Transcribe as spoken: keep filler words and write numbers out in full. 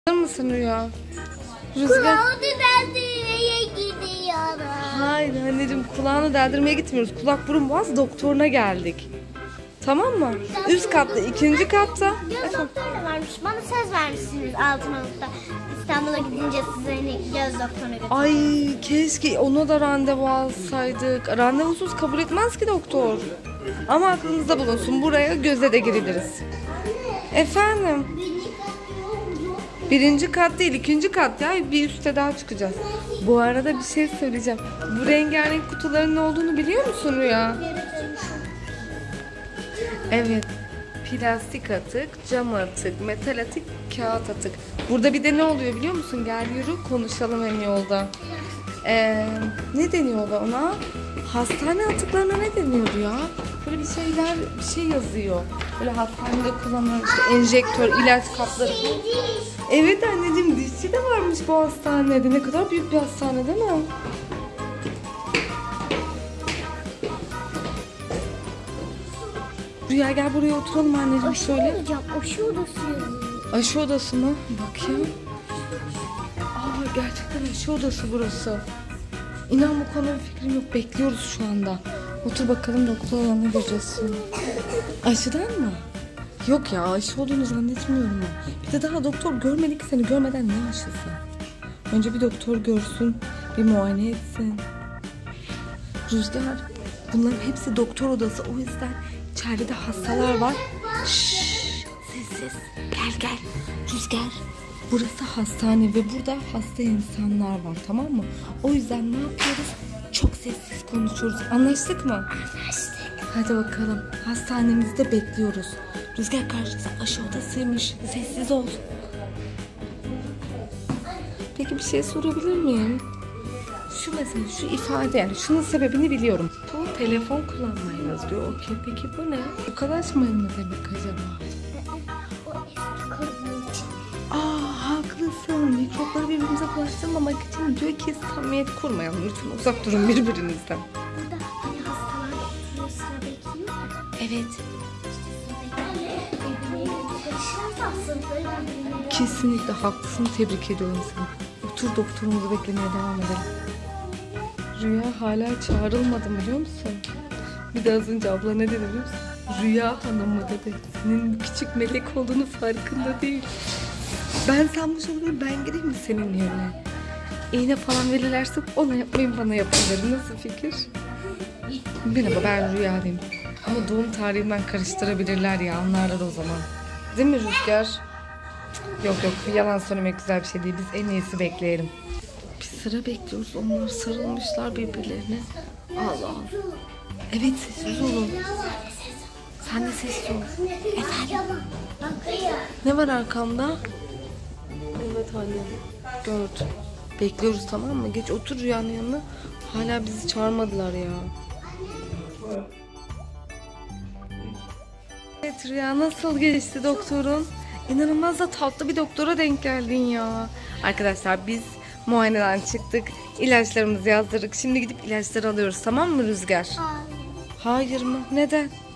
Hazır mısın Rüya? Rüzgar. Kulağını deldirmeye gidiyorum. Hayır anneciğim, kulağını deldirmeye gitmiyoruz. Kulak burun boğaz doktoruna geldik. Tamam mı? Üst katta, ikinci katta. Göz doktoru da varmış. Bana söz vermişsiniz Altınoluk'ta. İstanbul'a gidince size göz doktoruna götürün. Ay keşke ona da randevu alsaydık. Randevusuz kabul etmez ki doktor. Ama aklınızda bulunsun, buraya göze de girebiliriz. Efendim? Birinci kat değil, ikinci kat ya. Bir üste daha çıkacağız. Bu arada bir şey söyleyeceğim. Bu rengarenk kutuların ne olduğunu biliyor musun Rüya? Evet. Plastik atık, cam atık, metal atık, kağıt atık. Burada bir de ne oluyor biliyor musun? Gel yürü konuşalım hem yolda. Ee, ne deniyordu ona? Hastane atıklarına ne deniyordu ya? Böyle bir şeyler, bir şey yazıyor. Böyle hastanede kullanılan işte enjektör, ilaç kapları. Evet anneciğim, dişçi de varmış bu hastanede. Ne kadar büyük bir hastane değil mi? Rüya gel buraya oturalım anneciğim, Aşı şöyle. olacağım. Aşı odası yazıyor. Aşı odası mı? Bakayım. Aa gerçekten aşı odası burası. İnan bu konuda bir fikrim yok. Bekliyoruz şu anda. Otur bakalım, doktor yanına gireceğiz şimdi. Aşıdan mı? Yok ya, aşı olduğunu zannetmiyorum ben. Bir de daha doktor görmedi ki seni. Görmeden ne aşısı? Önce bir doktor görsün. Bir muayene etsin. Rüzgar, bunların hepsi doktor odası. O yüzden içeride hastalar var. Şşş, sessiz. Gel gel. Rüzgar. Burası hastane ve burada hasta insanlar var, tamam mı? O yüzden ne yapıyoruz? Çok sessiz konuşuyoruz. Anlaştık mı? Anlaştık. Hadi bakalım. Hastanemizde bekliyoruz. Rüzgar, karşısı aşı odasıymış. Sessiz ol. Peki bir şey sorabilir miyim? Şu mesela şu ifade, yani şunun sebebini biliyorum. Bu telefon kullanmayı yazıyor. Okey, peki bu ne? Ukalaşmayın mı demek acaba? O eski korunma için. Aa haklısın. Mikropları birbirimize bulaştırmamak için diyor ki samimiyet kurmayalım. Lütfen uzak durun birbirinizden. Burada hani hastalar oturuyor, sıra bekliyor ya. Evet. Kesinlikle. Kesinlikle haklısın. Tebrik ediyorum seni. Otur, doktorumuzu beklemeye devam edelim. Rüya hala çağrılmadı biliyor musun? Bir de az önce abla ne dedi biliyor musun? Rüya Hanım mı dedi. Senin küçük melek olduğunu farkında değil. Ben sanmış olabilirim, ben gireyim mi senin yerine? İğne falan verirlerse ona yapmayın, bana yapın derim. Nasıl fikir? Merhaba, ben Rüya diyeyim. Ama doğum tarihimden karıştırabilirler ya, anlarlar o zaman. Değil mi Rüzgar? Yok yok, yalan söylemek güzel bir şey değil. Biz en iyisi bekleyelim. Bir sıra bekliyoruz. Onlar sarılmışlar birbirlerine. Allah Allah. Evet, sessiz olun. Sen de sessiz ol. Efendim? Ne var arkamda? Evet anne. Gördüm. Bekliyoruz, tamam mı? Geç otur Rüyanın yanına. Hala bizi çağırmadılar ya. Evet Rüya, nasıl geçti doktorun? İnanılmaz da tatlı bir doktora denk geldin ya. Arkadaşlar biz muayeneden çıktık. İlaçlarımızı yazdırdık. Şimdi gidip ilaçları alıyoruz, tamam mı Rüzgar? Hayır. Hayır mı? Neden?